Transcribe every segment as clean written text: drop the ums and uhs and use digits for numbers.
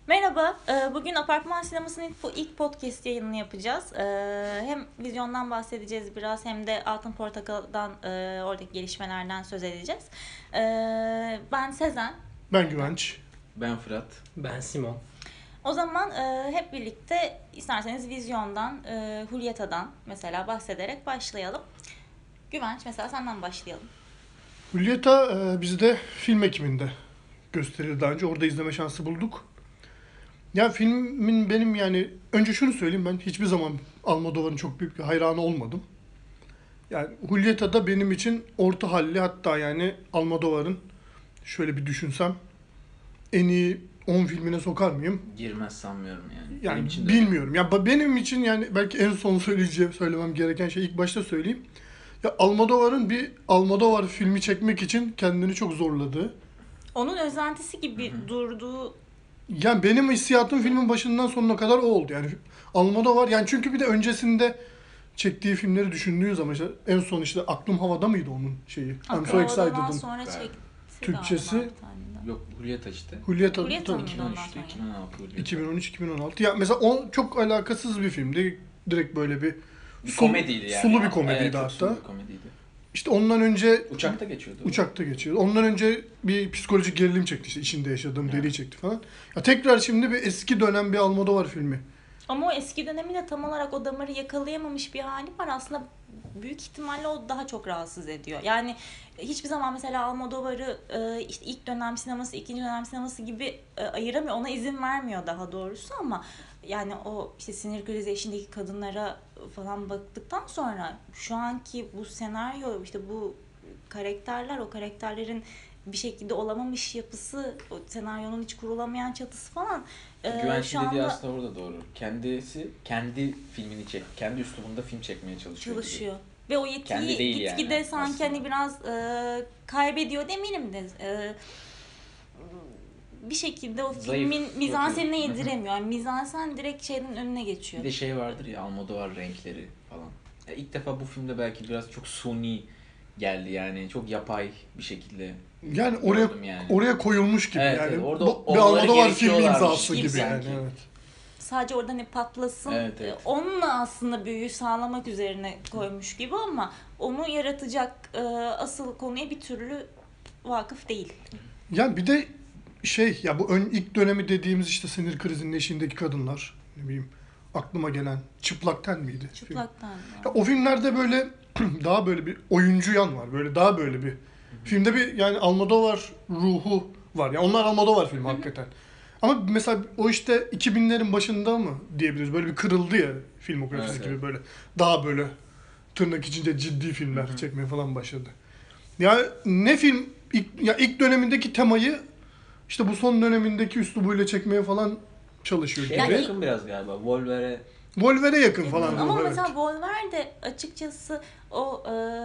Merhaba, bugün Apartman Sineması'nın ilk podcast yayınını yapacağız. Hem vizyondan bahsedeceğiz biraz hem de Altın Portakal'dan oradaki gelişmelerden söz edeceğiz. Ben Sezen. Ben Güvenç. Ben Fırat. Ben Simon. O zaman hep birlikte isterseniz vizyondan, Hulyeta'dan mesela bahsederek başlayalım. Güvenç, mesela senden başlayalım. Julieta bizde film ekiminde gösterildi daha önce. Orada izleme şansı bulduk. Ya filmin benim yani önce şunu söyleyeyim, ben hiçbir zaman Almodovar'ın çok büyük bir hayranı olmadım. Yani Julieta da benim için orta halli, hatta yani Almodovar'ın şöyle bir düşünsem en iyi 10 filmine sokar mıyım? Girmez sanmıyorum yani. Yani Benim için de bilmiyorum. Ya benim için yani belki en son söylemem gereken şey ilk başta söyleyeyim. Ya Almodovar'ın bir Almodovar filmi çekmek için kendini çok zorladığı. Onun özentisi gibi durduğu... Yani benim hissiyatım filmin başından sonuna kadar o oldu. Yani Almodovar yani, çünkü bir de öncesinde çektiği filmleri düşündüğün zaman işte en son işte Aklım Havada mıydı onun şeyi? I'm So Havadan Excited'ın sonra çekti Türkçesi. galiba bir tane de. yok Julieta işte. Julieta Julieta mı? 2013'te 2016 Julieta. 2013-2016. Ya mesela o çok alakasız bir filmdi. Direkt böyle bir Komediydi yani. sulu bir komediydi Evet, çok hatta. sulu bir komediydi. İşte ondan önce Uçakta geçiyordu. uçakta geçiyor. Ondan önce bir psikolojik gerilim çekti, işte içinde yaşadığım deliği çekti falan. Ya tekrar şimdi bir eski dönem bir Almodovar filmi. Ama o eski dönemi de tam olarak o damarı yakalayamamış bir hali var. Aslında büyük ihtimalle o daha çok rahatsız ediyor. Yani hiçbir zaman mesela Almodovar'ı işte ilk dönem sineması, ikinci dönem sineması gibi ayıramıyor. Ona izin vermiyor daha doğrusu, ama yani o işte sinir krizi eşindeki kadınlara falan baktıktan sonra şu anki bu senaryo, işte bu karakterler, o karakterlerin bir şekilde olamamış yapısı, o senaryonun hiç kurulamayan çatısı falan. Güvenç'in Şu dediği anda aslında orada doğru. Kendisi kendi filmini kendi üslubunda film çekmeye çalışıyor. çalışıyor. Ve o Kendi yetiyi değil gitgide yani sanki aslında. hani biraz kaybediyor demeyelim de bir şekilde o Zayıf filmin mizansenine bırakıyor. yediremiyor. Yani mizansen direkt şeyin önüne geçiyor. Bir de şey vardır ya, Almodovar renkleri falan. Ya ilk defa bu filmde belki biraz çok suni geldi yani. Çok yapay bir şekilde. Yani Gördüm yani. oraya koyulmuş gibi Evet, yani. evet, orada Bir olmaları Almodovar filmi gerekiyorlarmış imzası gibi gibi yani. sanki. Evet. Sadece orada ne patlasın, Evet, evet. onunla aslında büyüyü sağlamak üzerine koymuş gibi, ama onu yaratacak asıl konuya bir türlü vakıf değil. Yani bir de şey ya, bu ilk dönemi dediğimiz işte sinir krizinin eşiğindeki kadınlar, ne bileyim, aklıma gelen Çıplak Ten miydi? Film. Çıplaktan. Ya o filmlerde böyle daha böyle bir oyuncu yan var. Böyle daha böyle bir filmde bir yani Almodovar ruhu var. Yani onlar Almodovar filmi hakikaten. Ama mesela o işte 2000'lerin başında mı diyebiliriz, böyle bir kırıldı ya filmografisi Evet, gibi, evet. böyle daha böyle tırnak içinde ciddi filmler çekmeye falan başladı. Ya ne film ilk dönemindeki temayı işte bu son dönemindeki üslubuyla çekmeye falan çalışıyor gibi. Şeye Yani- yakın biraz galiba. Wolverine. Wolverine'e yakın falan. Ama evet. mesela Volver de açıkçası o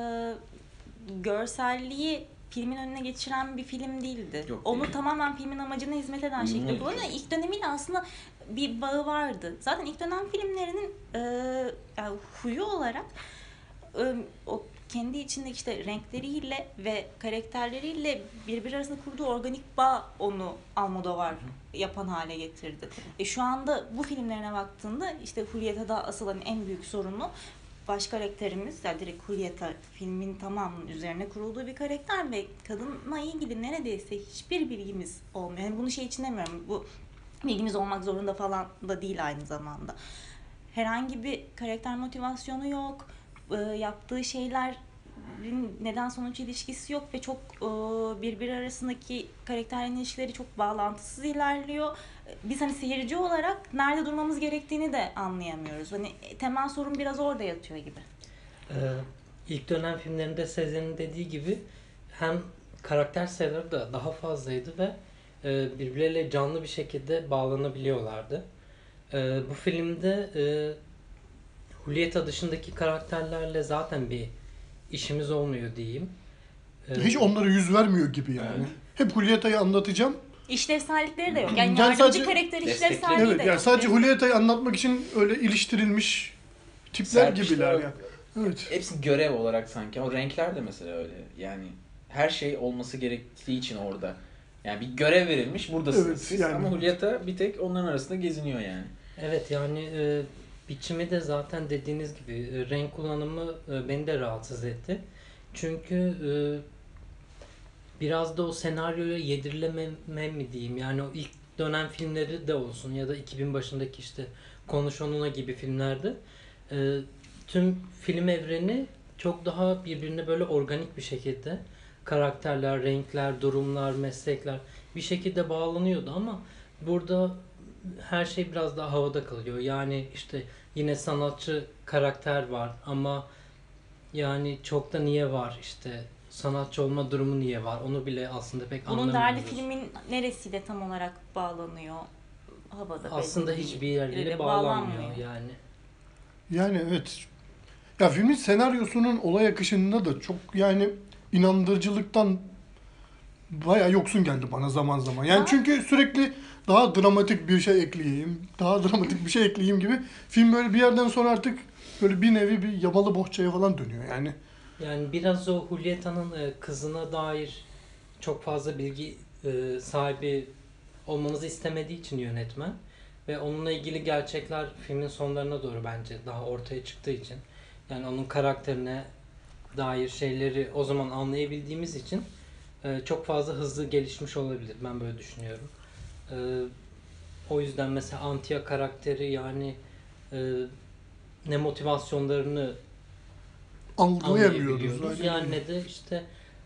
görselliği filmin önüne geçiren bir film değildi. Yok, Onu değil. tamamen filmin amacına hizmet eden Uyumlu şekilde bir kullanıyor. film. İlk dönemiyle aslında bir bağı vardı. Zaten ilk dönem filmlerinin yani huyu olarak o kendi içindeki işte renkleriyle ve karakterleriyle birbiri arasında kurduğu organik bağ onu Almodovar yapan hale getirdi. Şu anda bu filmlerine baktığında işte Julieta'da asıl hani en büyük sorunu baş karakterimiz, yani direkt Julieta filmin tamamının üzerine kurulduğu bir karakter ve kadınla ilgili neredeyse hiçbir bilgimiz olmuyor. Yani bunu şey için demiyorum, bu bilgimiz olmak zorunda falan da değil aynı zamanda. Herhangi bir karakter motivasyonu yok. Yaptığı şeylerin neden sonuç ilişkisi yok ve çok birbiri arasındaki karakterlerin ilişkileri çok bağlantısız ilerliyor. Biz hani seyirci olarak nerede durmamız gerektiğini de anlayamıyoruz. Hani temel sorun biraz orada yatıyor gibi. İlk dönem filmlerinde Sezen'in dediği gibi hem karakter sayıları da daha fazlaydı ve birbirleriyle canlı bir şekilde bağlanabiliyorlardı. Bu filmde Julieta dışındaki karakterlerle zaten bir işimiz olmuyor diyeyim. Hiç onlara yüz vermiyor gibi yani. Evet. Hep Julieta'yı anlatacağım. İşlevsellikleri de yok. Yani Yani yardımcı sadece- karakter Destekli. işlevselliği Evet de yani yok. sadece Julieta'yı anlatmak için öyle iliştirilmiş tipler Serpişler gibiler yok. yani. Evet. Hepsi görev olarak sanki. O renkler de mesela öyle. Yani her şey olması gerektiği için orada Yani bir görev verilmiş, buradasınız Evet, siz yani. ama Julieta bir tek onların arasında geziniyor yani. Evet yani biçimi de zaten dediğiniz gibi renk kullanımı beni de rahatsız etti. Çünkü biraz da o senaryoya yedirileme mi diyeyim, yani o ilk dönem filmleri de olsun ya da 2000 başındaki işte Konuş Onunla gibi filmlerde tüm film evreni çok daha birbirine böyle organik bir şekilde karakterler, renkler, durumlar, meslekler bir şekilde bağlanıyordu ama burada her şey biraz daha havada kalıyor. Yani işte yine sanatçı karakter var ama yani çok da niye var, işte sanatçı olma durumu niye var onu bile aslında pek Bunun anlamıyoruz. derdi filmin neresiyle tam olarak bağlanıyor? Havada Aslında belli hiçbir değil. yerleriyle bağlanmıyor yani. Yani evet. Ya filmin senaryosunun olay akışında da çok yani inandırıcılıktan bayağı yoksun geldi bana zaman zaman. Yani Ha. çünkü sürekli daha dramatik bir şey ekleyeyim, daha dramatik bir şey ekleyeyim gibi film böyle bir yerden sonra artık böyle bir nevi bir yamalı bohçaya falan dönüyor yani. Yani biraz o Julieta'nın kızına dair çok fazla bilgi sahibi olmamızı istemediği için yönetmen ve onunla ilgili gerçekler filmin sonlarına doğru bence daha ortaya çıktığı için, yani onun karakterine dair şeyleri o zaman anlayabildiğimiz için çok fazla hızlı gelişmiş olabilir. Ben böyle düşünüyorum. E, O yüzden mesela Antia karakteri yani e, ne motivasyonlarını Anlayamıyoruz. anlayabiliyoruz. Aynen Yani öyle. ne de işte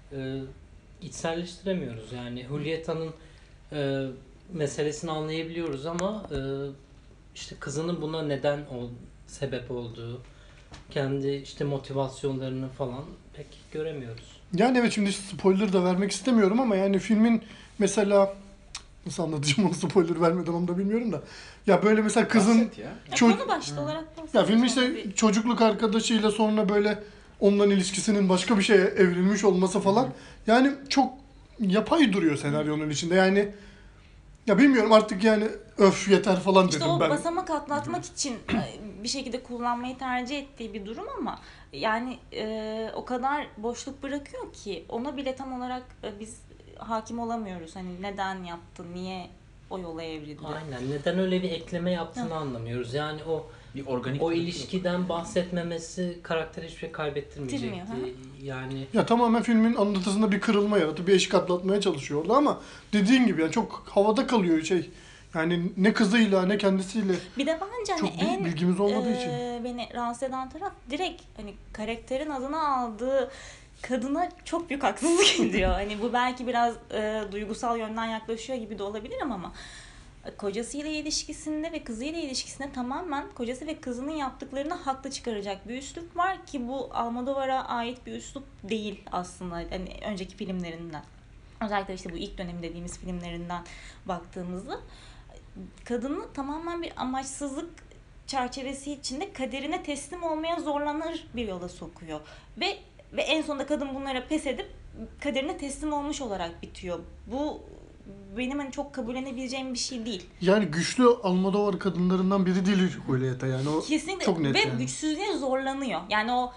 içselleştiremiyoruz. Yani Julieta'nın meselesini anlayabiliyoruz ama işte kızının buna sebep olduğu, kendi işte motivasyonlarını falan pek göremiyoruz. Yani evet, şimdi spoiler da vermek istemiyorum ama yani filmin mesela nasıl anlatacağım onu spoiler vermeden, onu da bilmiyorum da. Ya böyle mesela kızın Bahset ya. Ya Çocuk- konu başta olarak ya film sonra işte bir- çocukluk arkadaşıyla sonra böyle onların ilişkisinin başka bir şeye evrilmiş olması falan. Yani çok yapay duruyor senaryonun içinde. Yani ya bilmiyorum artık, yani öf yeter falan İşte dedim o ben. basamak atlatmak için bir şekilde kullanmayı tercih ettiği bir durum ama yani o kadar boşluk bırakıyor ki ona bile tam olarak biz hakim olamıyoruz. Hani neden yaptı, niye o yola evrildi. Aynen. Neden öyle bir ekleme yaptığını anlamıyoruz. Yani Bir organik o tarafı ilişkiden bahsetmemesi karaktere hiçbir şey kaybettirmeyecekti. Bitirmiyor, Yani Ya tamamen filmin anlatısında bir kırılma yaratıp bir eşik atlatmaya çalışıyor orada ama dediğin gibi yani çok havada kalıyor şey. Yani ne kızıyla ne kendisiyle Bir de bence hani çok en bilgimiz olmadığı için. beni rahatsız eden taraf direkt hani karakterin adını aldığı kadına çok büyük haksızlık ediyor. Hani bu belki biraz duygusal yönden yaklaşıyor gibi de olabilir ama kocasıyla ilişkisinde ve kızıyla ilişkisinde tamamen kocası ve kızının yaptıklarını haklı çıkaracak bir üslup var ki bu Almodovar'a ait bir üslup değil aslında. Hani önceki filmlerinden. Özellikle işte bu ilk dönem dediğimiz filmlerinden baktığımızda kadını tamamen bir amaçsızlık çerçevesi içinde kaderine teslim olmaya zorlanır bir yola sokuyor. Ve en sonunda kadın bunlara pes edip kaderine teslim olmuş olarak bitiyor. Bu benim hani çok kabullenebileceğim bir şey değil. Yani güçlü Almodovar kadınlarından biri değil Julieta, yani o Kesinlikle çok net ve yani. güçsüzlüğe zorlanıyor. Yani o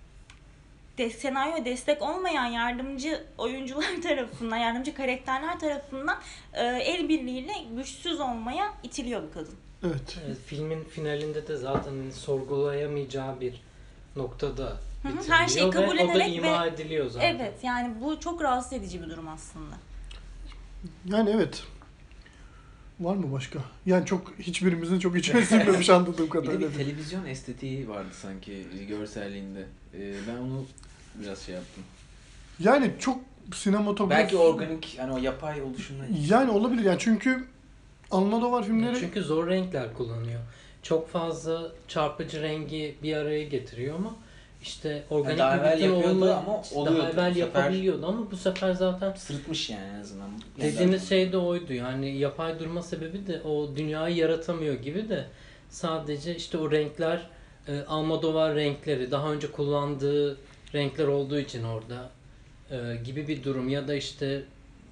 senaryoya destek olmayan yardımcı oyuncular tarafından, yardımcı karakterler tarafından el birliğiyle güçsüz olmaya itiliyor bu kadın. Evet. filmin finalinde de zaten sorgulayamayacağı bir noktada Hı hı, bitiriliyor her şeyi ve o da kabullenerek ima ve- ediliyor zaten. Evet yani bu çok rahatsız edici bir durum aslında. Yani evet. Var mı başka? Yani çok hiçbirimizin çok içine sinmemiş anladığım Bir de kadarıyla. bir televizyon estetiği vardı sanki görselliğinde. Ben onu biraz şey yaptım. Yani çok sinematografi... Belki organik, yani o yapay oluşumla. Yani olabilir yani, çünkü Almodovar filmleri... Çünkü zor renkler kullanıyor. Çok fazla çarpıcı rengi bir araya getiriyor ama işte organik daha bir evvel bütün yapıyordu olma- ama daha oluyordu. evvel Bu sefer- yapabiliyordu ama bu sefer zaten Sırıtmış yani en azından. dediğimiz şey de oydu. Yani yapay durma sebebi de o dünyayı yaratamıyor gibi de sadece işte o renkler Almodovar renkleri daha önce kullandığı renkler olduğu için orada gibi bir durum ya da işte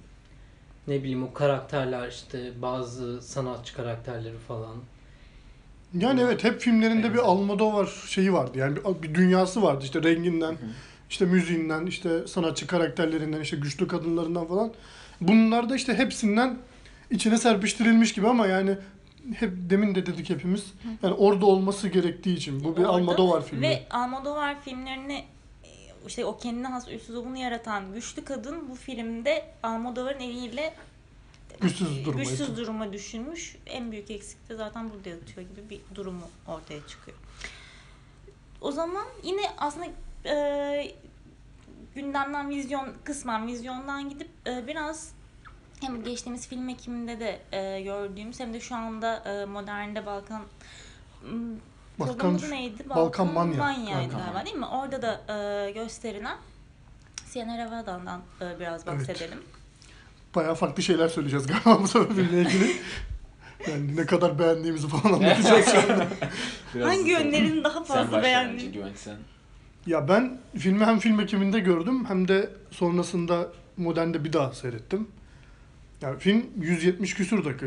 ne bileyim o karakterler işte bazı sanatçı karakterleri falan. Yani evet, hep filmlerinde bir Benzer. Almodovar şeyi vardı. Yani bir dünyası vardı, işte renginden, Hı hı. işte müziğinden, işte sanatçı karakterlerinden, işte güçlü kadınlarından falan. Bunlar da işte hepsinden içine serpiştirilmiş gibi ama yani hep demin de dedik hepimiz. Yani orada olması gerektiği için. Bu bir Orada Almodovar filmi. Ve Almodovar filmlerini işte o kendine has üslubunu yaratan güçlü kadın bu filmde Almodovar'ın eliyle güçsüz duruma düşürmüş. En büyük eksik de zaten burada yatıyor gibi bir durumu ortaya çıkıyor. O zaman yine aslında gündemden kısmen vizyondan gidip biraz hem geçtiğimiz film ekiminde de gördüğümüz hem de şu anda modernde programın adı neydi? Balkan Manya'ydı galiba değil mi? Orada da gösterilen Siena Ravada'dan biraz bahsedelim. Evet. Bayağı farklı şeyler söyleyeceğiz galiba bu sefer filmle ilgili. Yani ne kadar beğendiğimizi falan anlatacağız şu anda. Hangi yönlerini daha fazla beğendin? Ya ben filmi hem film ekiminde gördüm hem de sonrasında modernde bir daha seyrettim. Yani film 170 küsur dakika.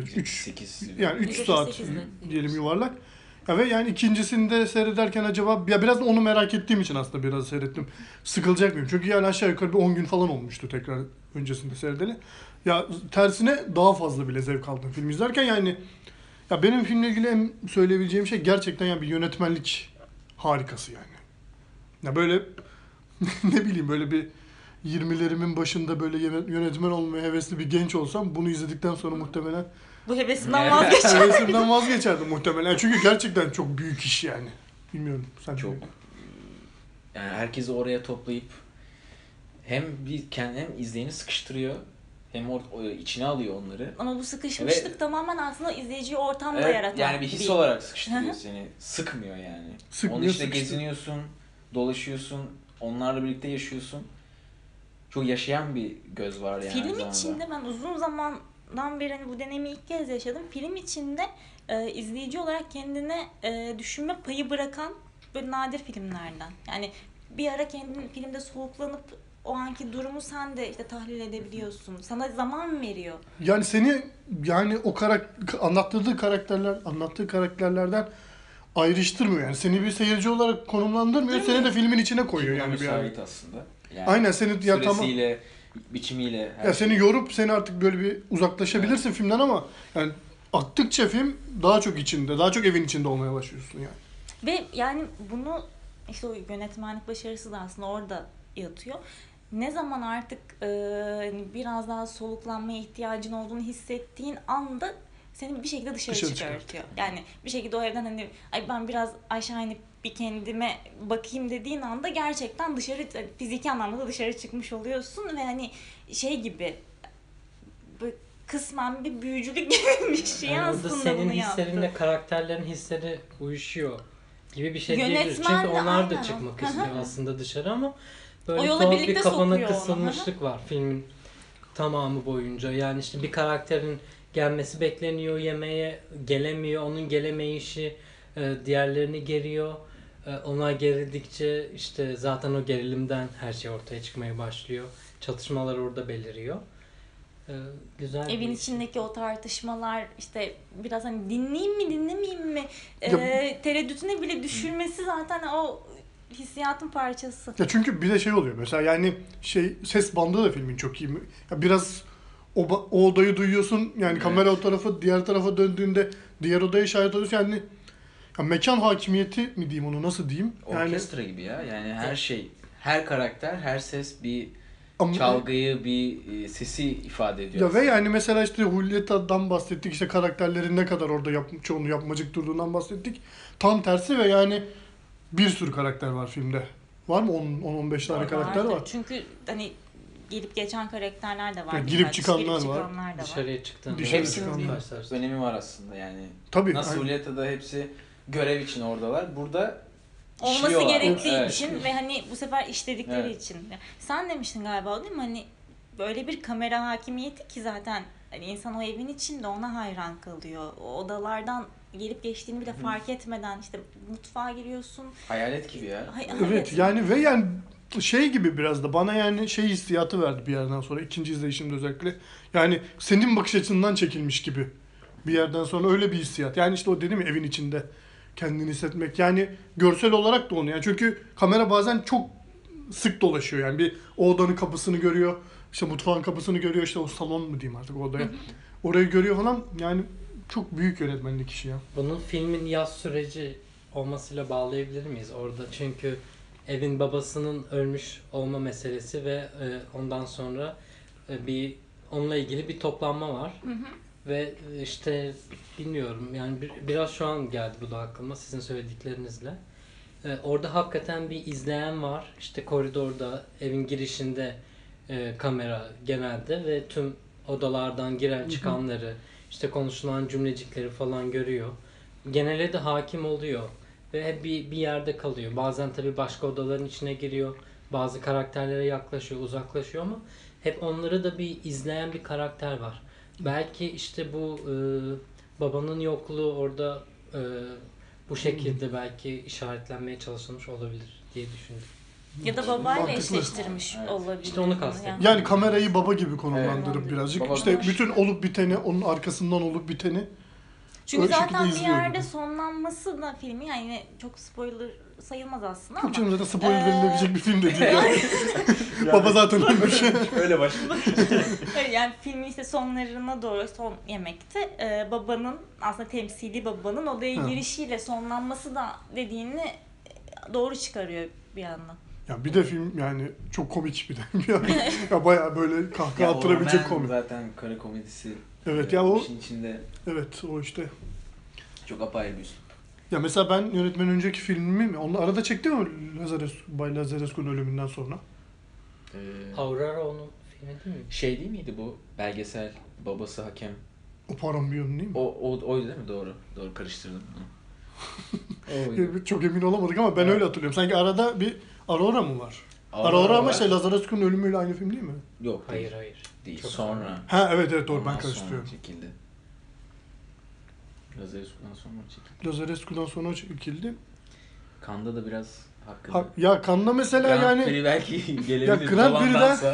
3 saat diyelim yuvarlak. Ya ve yani ikincisinde seyrederken acaba ya biraz da onu merak ettiğim için aslında biraz seyrettim. Sıkılacak mıyım? Çünkü yani aşağı yukarı bir 10 gün falan olmuştu tekrar öncesinde seyredeli. Ya tersine daha fazla bile zevk aldım film izlerken yani. Ya benim filmle ilgili en söyleyebileceğim şey gerçekten yani bir yönetmenlik harikası yani. Ya böyle ne bileyim böyle bir 20'lerimin başında böyle yönetmen olmaya hevesli bir genç olsam bunu izledikten sonra muhtemelen bu hevesinden vazgeçerdim. Hevesimden vazgeçerdim muhtemelen. Çünkü gerçekten çok büyük iş yani. Bilmiyorum. Sen çok. Yani herkesi oraya toplayıp hem izleyeni sıkıştırıyor hem içine alıyor onları. Ama bu sıkışmışlık tamamen aslında izleyiciyi ortamda yaratan. Yani bir his olarak sıkıştırıyor seni. Sıkmıyor yani. Onun işte geziniyorsun, dolaşıyorsun, onlarla birlikte yaşıyorsun. Çok yaşayan bir göz var yani. Film içinde ben uzun zamandan beri bu deneyimi ilk kez yaşadım. Film içinde izleyici olarak kendine düşünme payı bırakan böyle nadir filmlerden. Yani bir ara kendin filmde soluklanıp o anki durumu sen de işte tahlil edebiliyorsun. Sana zaman veriyor. Yani seni yani o anlattığı karakterlerden ayrıştırmıyor yani. Seni bir seyirci olarak konumlandırmıyor. Seni de filmin içine koyuyor yani bir ara. Aslında. Yani aynen seni süresiyle, biçimiyle. Ya seni yorup seni artık böyle bir uzaklaşabilirsin filmden ama yani aktıkça film daha çok içinde, daha çok evin içinde olmaya başlıyorsun yani. Ve yani bunu işte o yönetmenlik başarısı da aslında orada yatıyor. Ne zaman artık biraz daha soluklanmaya ihtiyacın olduğunu hissettiğin anda seni bir şekilde dışarı çıkartıyor. Yani bir şekilde o evden hani ay ben biraz aşağı inip bir kendime bakayım dediğin anda gerçekten dışarı fiziki anlamda da dışarı çıkmış oluyorsun ve hani şey gibi kısmen bir büyücülük gibi bir şey yani aslında bunu yaptı. Senin hislerinle karakterlerin hisleri uyuşuyor gibi bir şey diyebiliriz. Çünkü onlar da çıkmak istiyor aslında dışarı ama böyle tuhaf bir kafana kısılmışlık var filmin tamamı boyunca. Yani işte bir karakterin gelmesi bekleniyor, yemeğe gelemiyor, onun gelemeyişi diğerlerini geriyor. Onlar gerildikçe işte zaten o gerilimden her şey ortaya çıkmaya başlıyor. Çatışmalar orada beliriyor. Güzel. Evin içindeki o tartışmalar işte biraz hani dinleyeyim mi dinlemeyeyim mi tereddütüne bile düşürmesi zaten o hissiyatın parçası. Ya çünkü bir de şey oluyor mesela yani ses bandı da filmin çok iyi. Ya biraz o odayı duyuyorsun yani kamera o tarafı diğer tarafa döndüğünde diğer odaya şahit oluyorsun yani ya mekan hakimiyeti mi diyeyim onu nasıl diyeyim? Orkestra gibi ya yani her şey her karakter her ses bir çalgıyı bir sesi ifade ediyor. Ya aslında. Ve yani mesela işte Julieta'dan bahsettik işte karakterlerin ne kadar orada çoğunu yapmacık durduğundan bahsettik. Tam tersi ve yani bir sürü karakter var filmde. Var mı 10-15 tane karakter var? Çünkü hani gelip geçen karakterler de var. Yani girip çıkanlar var. Dışarıya çıktığında. Hepsinin bir önemi var aslında yani. Tabii. Nasıl Julieta'da hepsi görev için oradalar. Burada olması gerektiği için ve hani bu sefer işledikleri için. Sen demiştin galiba değil mi? Hani böyle bir kamera hakimiyeti ki zaten hani insan o evin içinde ona hayran kalıyor. O odalardan gelip geçtiğini bile fark etmeden işte mutfağa giriyorsun. Hayalet gibi ya. Evet yani ve yani şey gibi biraz da bana yani hissiyatı verdi bir yerden sonra ikinci izleyişimde özellikle. Yani senin bakış açısından çekilmiş gibi bir yerden sonra öyle bir hissiyat. Yani işte o dedim ya evin içinde kendini hissetmek. Yani görsel olarak da onu yani çünkü kamera bazen çok sık dolaşıyor yani bir o odanın kapısını görüyor. İşte mutfağın kapısını görüyor, işte o salon mu diyeyim artık, o odaya. Orayı görüyor falan, yani çok büyük yönetmenlik işi ya. Bunun filmin yaz süreci olmasıyla bağlayabilir miyiz orada? Çünkü evin babasının ölmüş olma meselesi ve ondan sonra onunla ilgili bir toplanma var. Ve işte bilmiyorum yani biraz şu an geldi bu da aklıma sizin söylediklerinizle. Orada hakikaten bir izleyen var. İşte koridorda, evin girişinde kamera genelde ve tüm odalardan giren çıkanları, işte konuşulan cümlecikleri falan görüyor. Genele de hakim oluyor ve hep bir yerde kalıyor. Bazen tabii başka odaların içine giriyor. Bazı karakterlere yaklaşıyor, uzaklaşıyor ama hep onları da bir izleyen bir karakter var. Belki işte bu babanın yokluğu orada bu şekilde belki işaretlenmeye çalışılmış olabilir diye düşündüm. Ya da babayla Mantıklı. eşleştirmiş olabilir. İşte onu kastettim. Yani kamerayı baba gibi konumlandırıp Evet. birazcık. Baba İşte konuş. bütün olup biteni, onun arkasından olup biteni. Çünkü Öyle zaten şekilde bir izliyor yerde gibi. sonlanması da filmi, yani yine çok spoiler sayılmaz aslında ama. Yok canım, zaten spoiler verilebilecek bir film de değil yani. Baba zaten ölmüş. Öyle başladı. Hayır, yani filmin işte sonlarına doğru, son yemekte babanın, aslında temsili babanın odaya girişiyle sonlanması da dediğini doğru çıkarıyor bir yandan. Ya bir de film yani çok komik bir de. Yani, ya bayağı böyle kahkaha attırabilecek komik. Zaten kara komedisi. Evet ya, o İşin içinde evet o işte. çok apayrı bir üslup. Ya mesela ben yönetmen önceki filmimi mi? Onu arada çekti mi Bay Lazarescu'nun ölümünden sonra? Aurora onun filmi değil mi? Şey değil miydi bu belgesel, babası hakem? O Parambiyon değil mi? Oydu değil mi? Doğru karıştırdım. Oydu. Çok emin olamadık ama ben öyle hatırlıyorum. Sanki arada bir Aurora mı var? Aurora ama var. Lazarescu'nun ölümüyle aynı film değil mi? Yok Hayır. değil. Çok Sonra. Ha evet doğru, Ondan ben karıştırıyorum. sonra çekildi. Lazarescu'dan sonra çekildi. Lazarescu'dan sonra çekildi. Kanda da biraz hakkında. Ya Cannes'da mesela Grand yani Prix belki gelebilir. Ya Grand Prix'den- Dolandansa.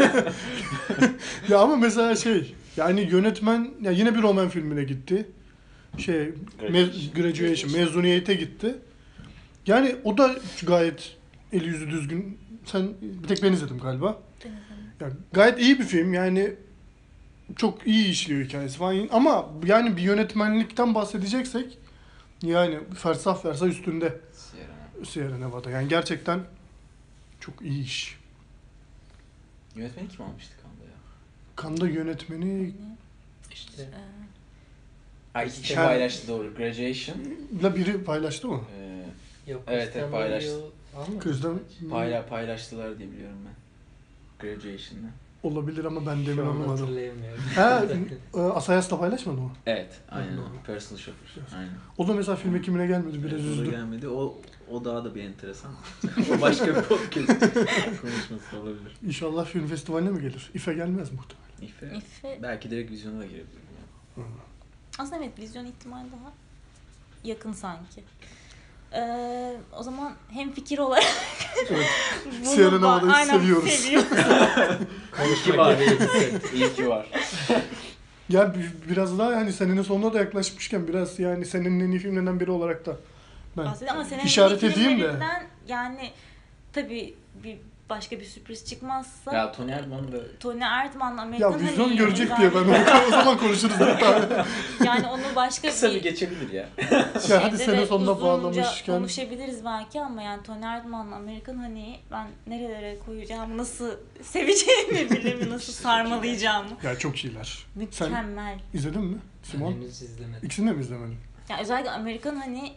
ya ama mesela yani yönetmen ya yine bir roman filmine gitti. Graduation, mezuniyete gitti. Yani o da gayet eli yüzü düzgün. Bir tek ben izledim galiba. Yani gayet iyi bir film. Yani çok iyi işliyor hikayesi falan. Ama yani bir yönetmenlikten bahsedeceksek yani fersah üstünde Sierra Nevada. Yani gerçekten çok iyi iş. Yönetmeni kim almıştı Kanda ya? Cannes'da yönetmeni İşte İki kişi Ha. paylaştı doğru. Graduation. biri paylaştı mı? yok. Evet, Kristen paylaştı. Bale almadı. Kızdan Paylaştılar diye biliyorum ben. Graduation'da. olabilir ama ben de emin Şu an olamadım. hatırlayamıyorum. Ha, Asayas'la paylaşmadı mı? Evet, aynen. Doğru. Personal Shopper. Aynen. O da mesela film ekimine gelmedi, biraz Evet, o da üzdü. gelmedi. O daha da bir enteresan. O başka bir podcast konuşması olabilir. İnşallah film festivaline mi gelir? İFE gelmez muhtemelen. İfe. Belki direkt vizyona da girebilir. Aslında evet, vizyon ihtimali daha yakın sanki. O zaman hem fikir olarak Evet. bunu Sierra Nevada'yı aynen seviyoruz. İyi ki var. İyi ki var. Ya biraz daha yani senenin sonuna da yaklaşmışken biraz yani senenin en iyi filmlerinden biri olarak da ben bahsediyorum ama senin işaret edeyim de. Yani tabii başka bir sürpriz çıkmazsa Ya Tony Erdmann da Tony Erdmann'la Amerikan Ya vizyon Honey'i görecek özellikle- diye ben o zaman konuşuruz bir tane. Yani onu başka kısa bir bir geçebilir ya. Ya hadi şeyde sene de sonunda uzunca bağlamışken. konuşabiliriz belki ama yani Tony Erdmann'la Amerikan Honey'i ben nerelere koyacağımı, nasıl seveceğimi bile nasıl sarmalayacağımı. Ya çok iyiler. Sen Mükemmel. izledin mi Simon? Henüz izlemedim. İkisini de mi izlemedin? Yani özellikle Amerikan Honey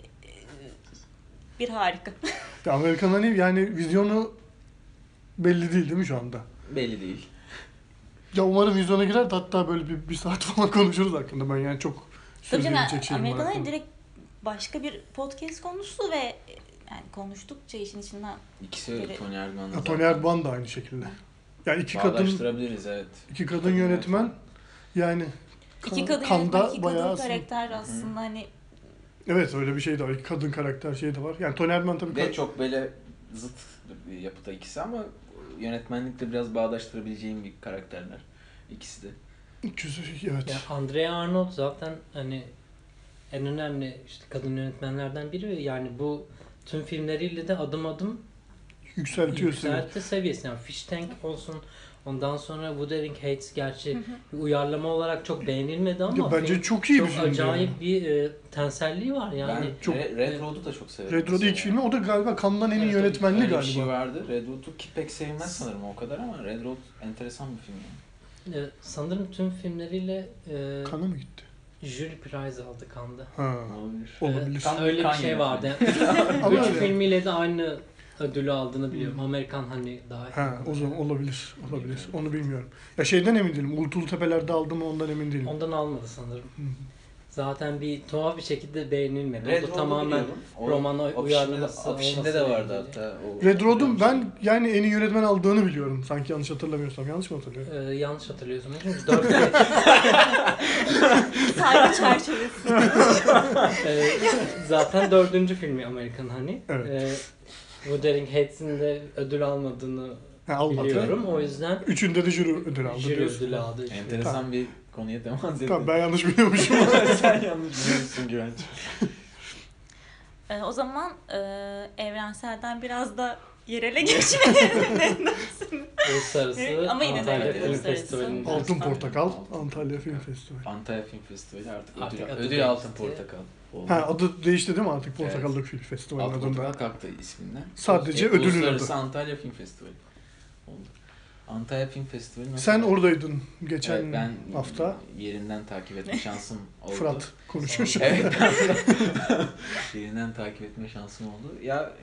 bir harika. Ya Amerikan hani yani vizyonu belli değil mi şu anda? Belli değil. Ya umarım vizyona girer de hatta böyle bir saat falan konuşuruz hakkında. Ben yani çok Tabii canım, söyleyecek şeyim var Amerikan Honey hakkında. direkt başka bir podcast konusu ve yani konuştukça işin içinden İkisi öyle Biri- Tony Erdmann da Ya Tony zaten. Erdmann da aynı şekilde. Yani iki kadın Bağdaştırabiliriz evet. yönetmen yani iki kadın Kanda yönetmen, iki bayağı kadın karakter aslında hani evet öyle bir şey de var. İki kadın karakter şey de var. Yani Tony Erdmann tabii Ve çok böyle zıt bir yapıda ikisi ama yönetmenlikle biraz bağdaştırabileceğim bir karakterler. İkisi de. evet. Ya Andrea Arnold zaten hani en önemli işte kadın yönetmenlerden biri ve yani bu tüm filmleriyle de adım adım Yükseltiyor seni. yükseltti seviyesini. Yani Fish Tank olsun, Ondan sonra Wuthering Heights gerçi bir uyarlama olarak çok beğenilmedi ama bence film çok iyi bir çok filmdi acayip yani. bir tenselliği var yani. Ben çok- Red Road'u da çok severim. Red Road mesela. ilk filmi, o da galiba Cannes'dan en iyi Evet, yönetmenli Öyle bir galiba. şey vardı. Red Road'u ki pek sevilmez sanırım o kadar ama Red Road enteresan bir film yani. Sanırım tüm filmleriyle Cannes'a mı gitti? Jury Prize aldı Cannes'da. Ha, Olabilir. olabilir. Tam Öyle bir Cannes şey gibi vardı. Ama 3 öyle. filmiyle de aynı ödülü aldığını biliyorum. Amerikan hani daha Ha, o zaman olabilir. Onu bilmiyorum. Ya şeyden emin değilim. Ultulu Tepeler'de aldı mı ondan emin değilim. ondan almadı sanırım. Zaten bir tuhaf bir şekilde beğenilmedi. Red O da Road'u tamamen biliyorum. O romana uyarlaması afişinde de olmasıyla vardı ilgili. hatta. O Red Road'un ben yani en iyi yönetmen aldığını biliyorum. Sanki yanlış hatırlamıyorsam. Yanlış mı hatırlıyorum? Yanlış hatırlıyorsun. Çünkü 4 Saygı çerçevesi. zaten 4. filmi Amerikan hani. Evet. Wuthering Heights'in de ödül almadığını Ha, almadı. biliyorum. O yüzden Üçünde de jüri ödülü aldı jüri diyorsun. ödülü aldı. enteresan bir konuya temas ettin. Tamam, ben yanlış biliyormuşum. Sen yanlış biliyorsun Güvenç. O zaman evrenselden biraz da yerele geçmeyelim. Uluslararası Ama yine de Antalya evet, Film uluslararası. Festivali'nde. Altın Portakal, Antalya Film Festivali. Antalya Film Festivali artık Artık ödül, adı ödül değişti. Altın Portakal oldu. Ha, adı değişti değil mi artık Portakallık Evet. Film Festivali'nin Altın adından? Portakal kalktı isminden. Sadece ödülün Uluslararası adı. Antalya Film Festivali oldu. Antalya Film Festivali nasıl? Sen oradaydın geçen Evet, ben hafta. yerinden takip etme şansım oldu. Fırat konuşuyor şu an. Evet. Yerinden takip etme şansım oldu. Ya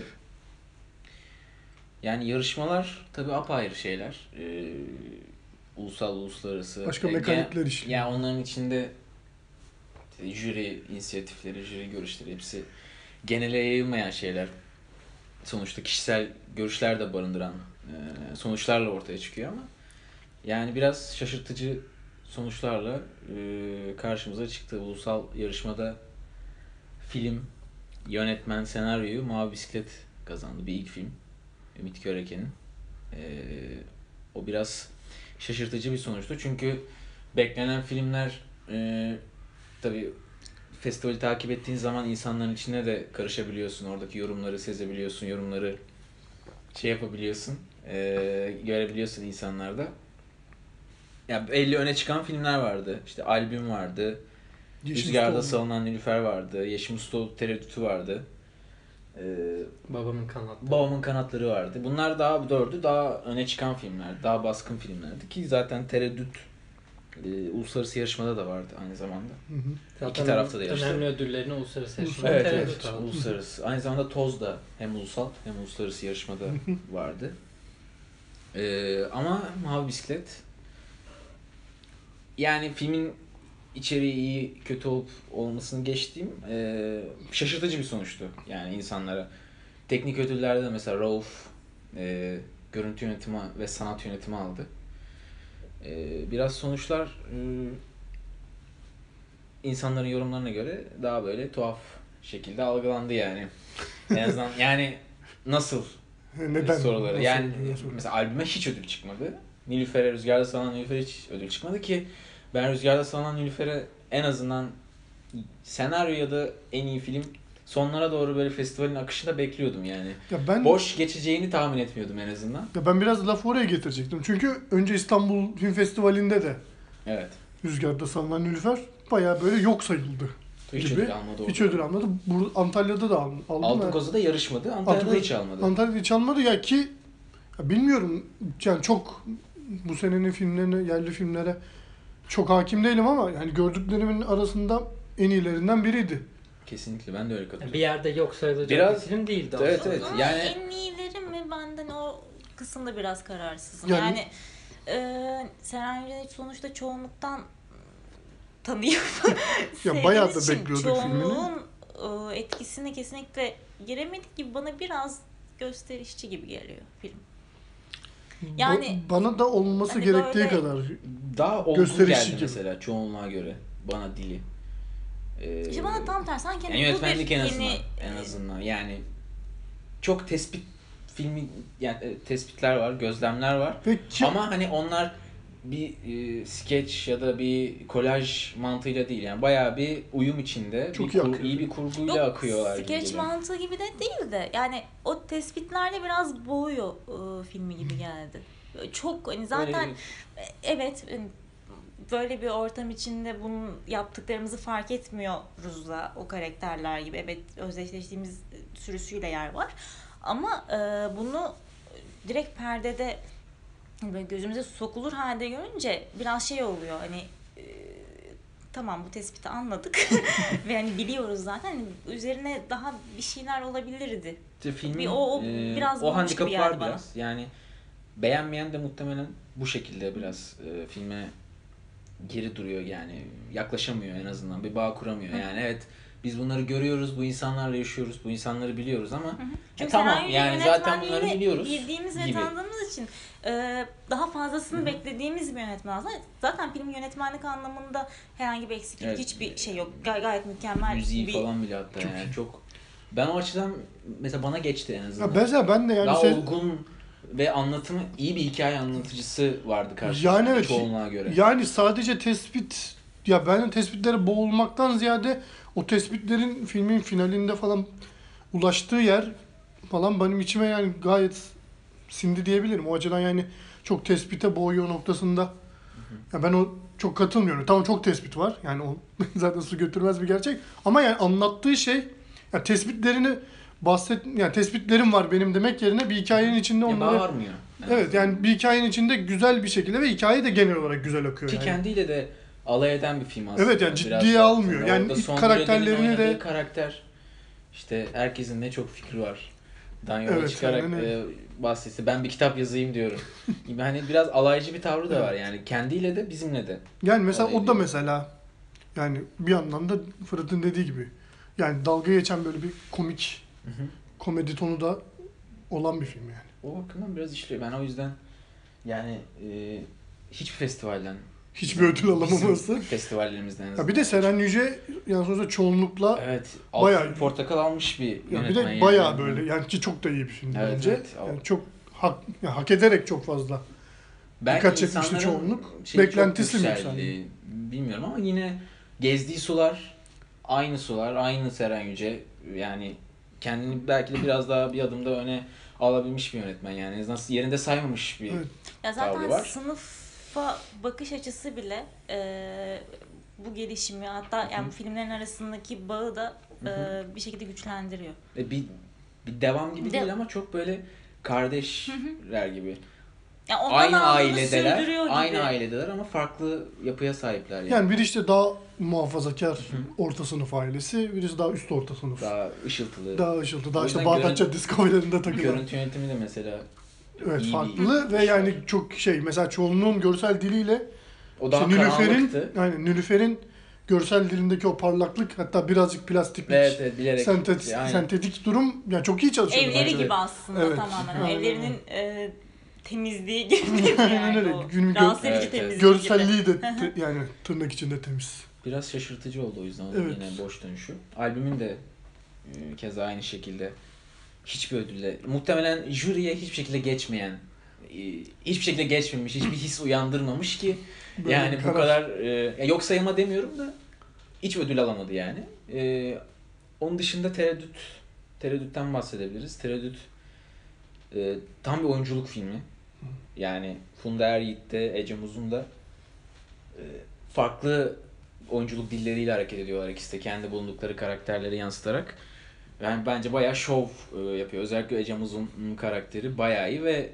yani yarışmalar tabii apayrı şeyler. Ulusal, uluslararası. Başka mekanikler işliyor. Yani onların içinde jüri inisiyatifleri, jüri görüşleri hepsi genele yayılmayan şeyler. Sonuçta kişisel görüşler de barındıran sonuçlarla ortaya çıkıyor ama yani biraz şaşırtıcı sonuçlarla karşımıza çıktı. Ulusal yarışmada film, yönetmen, senaryoyu Mavi Bisiklet kazandı. Bir ilk film. Ümit Köreke'nin. O biraz şaşırtıcı bir sonuçtu. Çünkü beklenen filmler tabii festivali takip ettiğin zaman insanların içine de karışabiliyorsun. Oradaki yorumları sezebiliyorsun. Yorumları şey yapabiliyorsun. Görebiliyorsun insanlarda. Ya belli öne çıkan filmler vardı. İşte Albüm vardı. Yeşil Rüzgarda Usta Salınan Nilüfer vardı. Yeşim Usta Tereddütü vardı. Babamın kanatları. Babamın Kanatları vardı. Bunlar daha dördü daha öne çıkan filmler. Daha baskın filmlerdi ki zaten Tereddüt uluslararası yarışmada da vardı aynı zamanda. Hı hı. Zaten İki tarafta da yarıştı. önemli ödüllerini uluslararası yarışmada Evet, tereddüt evet. aldı. Uluslararası. Aynı zamanda Toz da hem ulusal hem uluslararası yarışmada vardı. Ama Mavi Bisiklet yani filmin içeriği iyi kötü olup olmasını geçtiğim şaşırtıcı bir sonuçtu yani insanlara. Teknik ödüllerde de mesela Rauf görüntü yönetimi ve sanat yönetimi aldı. Biraz sonuçlar insanların yorumlarına göre daha böyle tuhaf şekilde algılandı yani. En azından yani nasıl Neden? soruları. Nasıl? Yani Nasıl? mesela albüme hiç ödül çıkmadı. Nilüfer'e, Rüzgarda Sallanan Nilüfer'e hiç ödül çıkmadı ki ben Rüzgarda Sallanan Nilüfer'e en azından senaryo ya da en iyi film sonlara doğru böyle festivalin akışında bekliyordum yani. Ya ben Boş geçeceğini tahmin etmiyordum en azından. ben biraz lafı oraya getirecektim. Çünkü önce İstanbul Film Festivali'nde de Evet. Rüzgarda Salınan Nilüfer bayağı böyle yok sayıldı. Hiç Gibi. ödül almadı orada. Hiç ödül almadı. Antalya'da da aldı. Altın mı? Koza'da yarışmadı. Antalya'da hiç almadı. Antalya'da hiç almadı ya ki ya bilmiyorum yani çok bu senenin filmlerine, yerli filmlere çok hakim değilim ama yani gördüklerimin arasında en iyilerinden biriydi. Kesinlikle ben de öyle Bir katılıyorum. yerde yok sayılacak Biraz- bir film değildi Evet, aslında. evet. Ama Yani- en iyileri mi benden o kısımda biraz kararsızım. Yani- Yani Seren Yücelik sonuçta çoğunluktan tanıyıp Ya bayağı da sevdiğimiz için bekliyorduk filmini. çoğunluğun etkisine kesinlikle giremedik gibi bana biraz gösterişçi gibi geliyor film. Yani- Bana da olması Hani gerektiği böyle- kadar Daha olgun gösterişçi geldi gibi. mesela çoğunluğa göre bana dili. İşte bana tam tersi sanki Yani hani bu yönetmenlik bir en azından, yeni en azından yani çok tespit filmi yani tespitler var, gözlemler var. Peki Ama hani onlar bir skeç ya da bir kolaj mantığıyla değil yani bayağı bir uyum içinde Çok bir iyi akıyor. iyi bir kurguyla akıyorlar gibi skeç geliyor. mantığı gibi de değil de yani o tespitlerle biraz boğuyor filmi gibi geldi. çok hani zaten Öyle evet böyle bir ortam içinde bunu yaptıklarımızı fark etmiyoruz da o karakterler gibi. Evet, özdeşleştiğimiz sürüsüyle yer var. Ama bunu direkt perdede böyle gözümüze sokulur halde görünce biraz şey oluyor hani tamam bu tespiti anladık ve hani biliyoruz zaten hani üzerine daha bir şeyler olabilirdi. İşte filmin Bir o biraz o olmuş handikapı gibi var geldi bana. biraz. Yani beğenmeyen de muhtemelen bu şekilde biraz filme geri duruyor yani. Yaklaşamıyor en azından. Bir bağ kuramıyor. Yani evet biz bunları görüyoruz, bu insanlarla yaşıyoruz, bu insanları biliyoruz ama Çünkü tamam senaryoyu yani zaten bunları yönetmenliğini biliyoruz bildiğimiz ve gibi. tanıdığımız için daha fazlasını beklediğimiz bir yönetmen aslında. Zaten film yönetmenlik anlamında herhangi bir eksiklik, Evet. hiçbir şey yok. Gayet mükemmel Müziği bir... falan bile hatta yani çok ben o açıdan mesela bana geçti en azından. Ya mesela ben de yani Daha olgun ve anlatımı iyi bir hikaye anlatıcısı vardı karşımızda yani evet, çoğunluğa göre. yani sadece tespit, ya ben tespitlere boğulmaktan ziyade o tespitlerin filmin finalinde falan ulaştığı yer falan benim içime yani gayet sindi diyebilirim. O açıdan yani çok tespite boğuyor noktasında. Ya ben o çok katılmıyorum. Tamam çok tespit var. Yani o zaten su götürmez bir gerçek. Ama yani anlattığı şey ya tespitlerini yani tespitlerim var benim demek yerine bir hikayenin içinde Ya onları bağırmıyor. evet yani bir hikayenin içinde güzel bir şekilde ve hikaye de genel olarak güzel akıyor Ki yani. kendiyle de alay eden bir film aslında. Evet yani Biraz ciddiye baktığında. almıyor. Yani Orada Son karakterlerini Bredo'nun de oynadığı karakter işte herkesin ne çok fikri var. Dan yola Evet, çıkarak aynen öyle. bahsetti. Ben bir kitap yazayım diyorum. Gibi hani biraz alaycı bir tavrı da var yani kendiyle de bizimle de. yani mesela Alay o da ediyor. mesela yani bir anlamda Fırat'ın dediği gibi yani dalga geçen böyle bir komik komedi tonu da olan bir film yani. O bakımdan biraz işliyor. Ben o yüzden yani hiçbir festivalden Hiçbir ödül alamaması. bizim festivallerimizden en Ya azından. bir de Seren Yüce yani sonuçta çoğunlukla Evet, bayağı- Altın Portakal almış bir ya bir yönetmen de yani. bayağı böyle yani ki çok da iyi bir film Evet, bence. evet. Yani çok hak ederek çok fazla. Belki Dikkat çekmişti insanların çoğunluk. şeyi Beklentisi çok mi yükseldi. yükseldi? Bilmiyorum ama yine gezdiği sular aynı sular, aynı Seren Yüce. Yani kendini belki de biraz daha bir adım da öne alabilmiş bir yönetmen yani. En azından yerinde saymamış bir Evet. Ya tavrı zaten var. sınıfa bakış açısı bile bu gelişimi hatta yani bu filmlerin arasındaki bağı da bir şekilde güçlendiriyor. Bir devam gibi Bir de- değil ama çok böyle kardeşler gibi. Yani ondan Aynı aldığını sürdürüyor ailedeler, gibi. aynı ailedeler ama farklı yapıya sahipler yani. Yani biri işte daha muhafazakar orta sınıf ailesi, birisi daha üst orta sınıf. Daha ışıltılı. Daha ışıltı, daha O işte yüzden Bağdat Caddesi kafelerinde takılan. Görüntü yönetimi de mesela Evet iyi farklı bir ve iş yani var. çok şey mesela çoğunluğun görsel diliyle O daha işte karanlıktı. Nilüfer'in görsel dilindeki o parlaklık hatta birazcık plastiklik, Evet, bilerek. Aynen. sentetik durum yani çok iyi çalışıyor. Evleri bence. gibi aslında Evet. tamamen. Aynen. Evlerinin temizliği gibi Aynen yani öyle. o Günün rahatsız edici Evet, evet. temizliği gibi. Görselliği de yani tırnak içinde temiz. Biraz şaşırtıcı oldu o yüzden onun Evet. yine boş dönüşü. Albümün de keza aynı şekilde hiçbir ödülle, muhtemelen jüriye hiçbir şekilde geçmeyen, hiçbir şekilde geçmemiş, hiçbir his uyandırmamış ki Böyle yani bir bu karar. kadar yok sayılma demiyorum da hiç ödül alamadı yani. Onun dışında Tereddüt'ten bahsedebiliriz. Tereddüt tam bir oyunculuk filmi. Yani Funda Er-Yiğit de Ece Muz'un da farklı oyunculuk dilleriyle hareket ediyorlar ikisi de kendi bulundukları karakterleri yansıtarak. Yani bence bayağı şov yapıyor. Özellikle Ece Muz'un karakteri bayağı iyi ve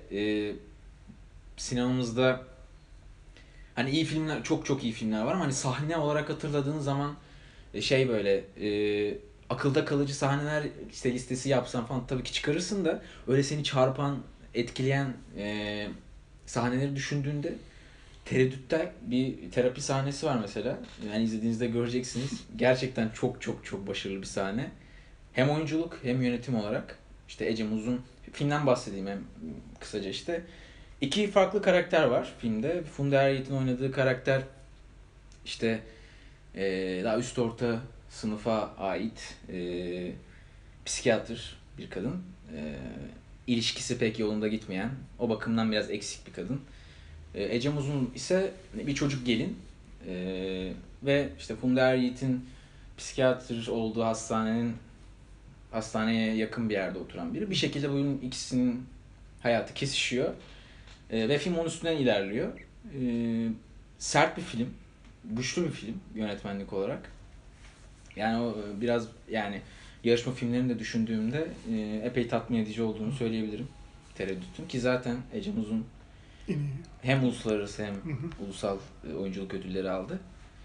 sinemamızda hani iyi filmler, çok çok iyi filmler var ama hani sahne olarak hatırladığın zaman şey böyle akılda kalıcı sahneler işte listesi yapsan falan tabii ki çıkarırsın da öyle seni çarpan, etkileyen sahneleri düşündüğünde Tereddüt'te bir terapi sahnesi var mesela. Yani izlediğinizde göreceksiniz. Gerçekten çok çok çok başarılı bir sahne. Hem oyunculuk hem yönetim olarak. İşte Ece Muz'un filmden bahsedeyim hem kısaca işte. İki farklı karakter var filmde. Funda Er-Yiğit'in oynadığı karakter işte daha üst orta sınıfa ait psikiyatr bir kadın. İlişkisi pek yolunda gitmeyen, o bakımdan biraz eksik bir kadın. Ece Muz'un ise bir çocuk gelin ve işte Funda Er-Yiğit'in psikiyatr olduğu hastaneye yakın bir yerde oturan biri. Bir şekilde bunun ikisinin hayatı kesişiyor Ve film onun üstünden ilerliyor. Sert bir film. Güçlü bir film yönetmenlik olarak. Yani o biraz yani yarışma filmlerini de düşündüğümde epey tatmin edici olduğunu söyleyebilirim. Tereddütüm ki zaten Ecem Uzun En iyi. hem uluslararası hem ulusal oyunculuk ödülleri aldı.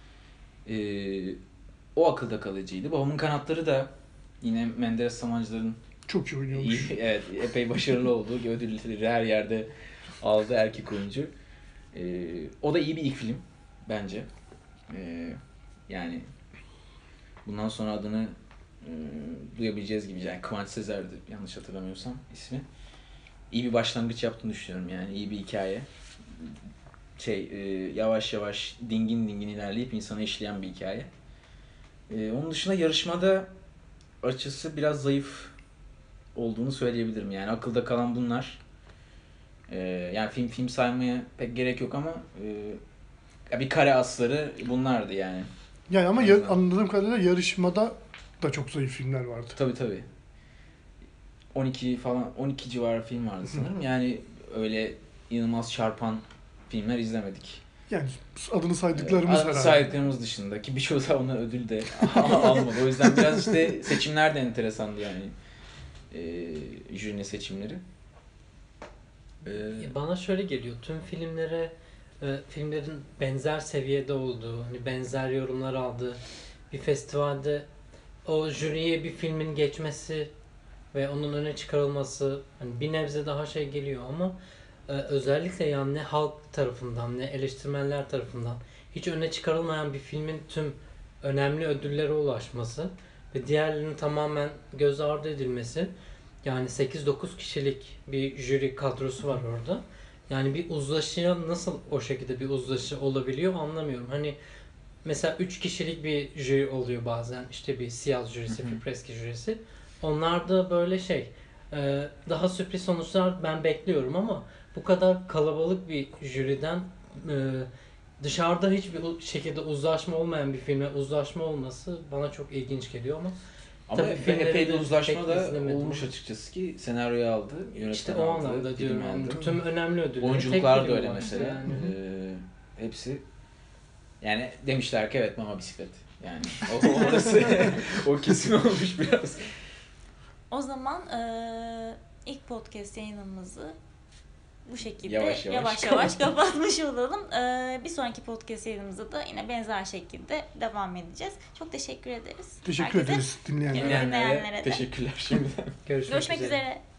O akılda kalıcıydı. Babamın Kanatları da yine Menderes Samancılar'ın Çok iyi oynuyormuş. evet, epey başarılı olduğu ödülleri her yerde aldı erkek oyuncu. O da iyi bir ilk film bence. Yani bundan sonra adını duyabileceğiz gibi. Yani Kıvanç Sezer'di yanlış hatırlamıyorsam ismi. İyi bir başlangıç yaptığını düşünüyorum yani. İyi bir hikaye. Yavaş yavaş dingin dingin ilerleyip insanı eşleyen bir hikaye. Onun dışında yarışmada açısı biraz zayıf olduğunu söyleyebilirim. Yani akılda kalan bunlar. Yani film saymaya pek gerek yok ama bir kare asları bunlardı yani. Yani ama Aynen. anladığım kadarıyla yarışmada da çok zayıf filmler vardı. Tabii. 12 civarı film vardı sanırım. Yani öyle inanılmaz çarpan filmler izlemedik. Yani adını saydıklarımız herhalde. Saydıklarımız dışında ki birçoğu da onlar ödül de almadı. O yüzden biraz işte seçimler de enteresandı yani. Jürinin seçimleri. Bana şöyle geliyor. Tüm filmlerin benzer seviyede olduğu, hani benzer yorumlar aldığı bir festivalde o jüriye bir filmin geçmesi ve onun öne çıkarılması hani bir nebze daha şey geliyor ama özellikle yani ne halk tarafından ne eleştirmenler tarafından hiç öne çıkarılmayan bir filmin tüm önemli ödüllere ulaşması ve diğerlerinin tamamen göz ardı edilmesi, yani 8-9 kişilik bir jüri kadrosu var orada. Yani bir uzlaşıya nasıl o şekilde bir uzlaşı olabiliyor anlamıyorum. Hani mesela 3 kişilik bir jüri oluyor bazen. İşte bir siyah jürisi, Fipreski jürisi. Onlar da böyle daha sürpriz sonuçlar ben bekliyorum ama bu kadar kalabalık bir jüriden dışarıda hiçbir şekilde uzlaşma olmayan bir filme uzlaşma olması bana çok ilginç geliyor ama Ama tabii filmleri epey de de uzlaşma pek da izlemedim. olmuş açıkçası ki senaryoyu aldı, yönetmen İşte o aldı, anlamda film diyorum. aldı. Tüm önemli ödülleri. Oyunculuklar tek da film öyle var. mesela. Yani. Hepsi yani demişler ki evet mama bisiklet. Yani orası o kesin olmuş biraz. O zaman ilk podcast yayınımızı bu şekilde Yavaş yavaş kapatmış olalım. Bir sonraki podcast yayınımızda da yine benzer şekilde devam edeceğiz. Çok teşekkür ederiz. Teşekkür Herkese. ederiz dinleyenlere. Dinleyenlere de. Teşekkürler şimdiden. Görüşmek Görüşmek üzere.